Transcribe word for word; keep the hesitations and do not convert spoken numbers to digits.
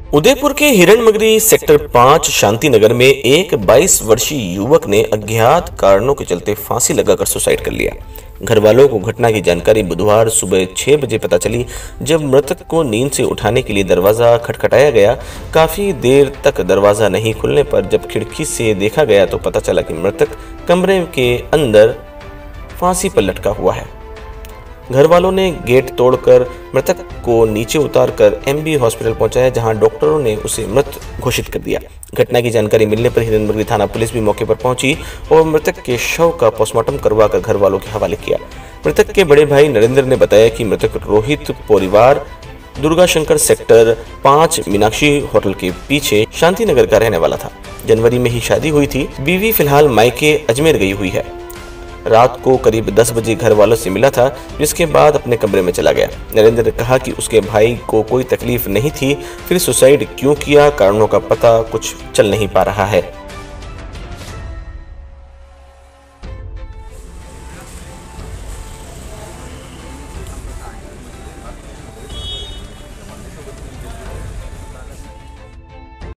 उदयपुर के हिरणमगरी सेक्टर पाँच शांति नगर में एक बाईस वर्षीय युवक ने अज्ञात कारणों के चलते फांसी लगाकर सुसाइड कर लिया। घर वालों को घटना की जानकारी बुधवार सुबह छह बजे पता चली, जब मृतक को नींद से उठाने के लिए दरवाजा खटखटाया गया। काफी देर तक दरवाजा नहीं खुलने पर जब खिड़की से देखा गया तो पता चला कि मृतक कमरे के अंदर फांसी पर लटका हुआ है। घर वालों ने गेट तोड़कर मृतक को नीचे उतारकर एमबी हॉस्पिटल पहुंचाया, जहां डॉक्टरों ने उसे मृत घोषित कर दिया। घटना की जानकारी मिलने पर हिरणमगरी थाना पुलिस भी मौके पर पहुंची और मृतक के शव का पोस्टमार्टम करवाकर घर वालों के हवाले किया। मृतक के बड़े भाई नरेंद्र ने बताया कि मृतक रोहित परिवार दुर्गा शंकर सेक्टर पाँच मीनाक्षी होटल के पीछे शांति नगर का रहने वाला था। जनवरी में ही शादी हुई थी। बीवी फिलहाल मायके अजमेर गई हुई है। रात को करीब दस बजे घर वालों से मिला था, जिसके बाद अपने कमरे में चला गया। नरेंद्र ने कहा कि उसके भाई को कोई तकलीफ नहीं थी, फिर सुसाइड क्यों किया, कारणों का पता कुछ चल नहीं पा रहा है।